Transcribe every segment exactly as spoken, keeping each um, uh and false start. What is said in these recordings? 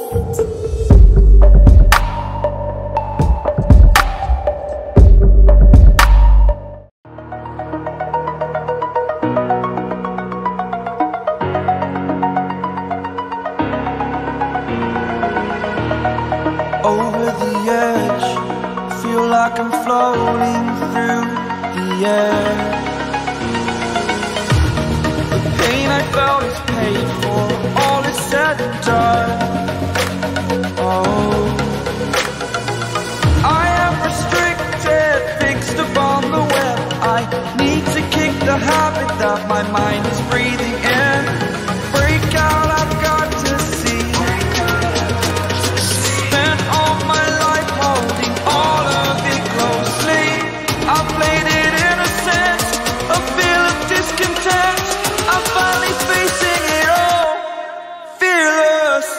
Over the edge, feel like I'm floating through the air. The pain I felt is paid for, all is said and done. Oh, I am restricted, fixed upon the web. I need to kick the habit that my mind is breathing in. Break out, I've got to see. Spent all my life holding all of it closely. I played it innocent, a feel of discontent. I'm finally facing it all, fearless.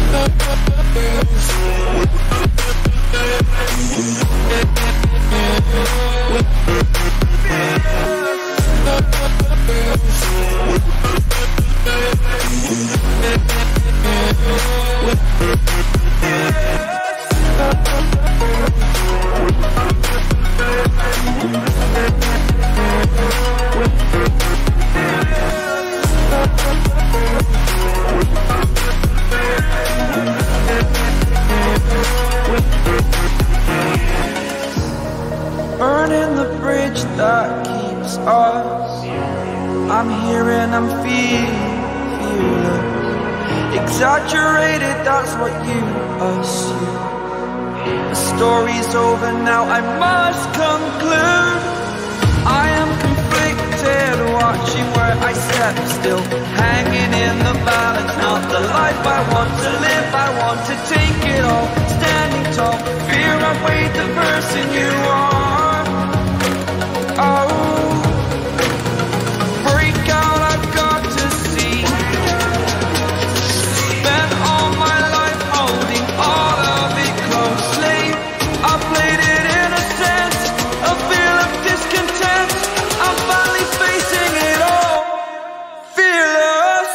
Burning the bridge that keeps us. I'm here and I'm feeling fearless. Exaggerated, that's what you assume. The story's over now, I must conclude. I am conflicted, watching where I step still, hanging in the balance. Not the life I want to live, I want to take it all. Standing tall, fear I weighed the person you are. Oh, break out, I've got to see. Spent all my life holding all of it closely. I played it innocent, a feel of discontent. I'm finally facing it all, fearless.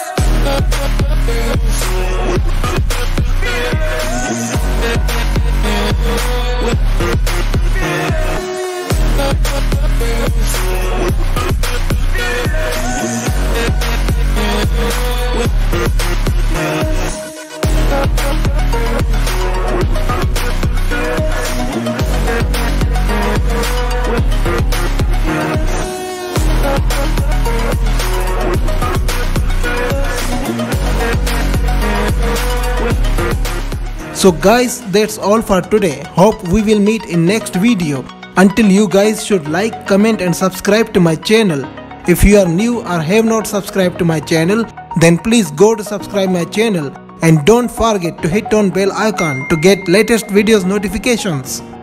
So guys, that's all for today. Hope we will meet in next video. Until you guys should like, comment and subscribe to my channel. If you are new or have not subscribed to my channel, then please go to subscribe my channel and don't forget to hit on bell icon to get latest videos notifications.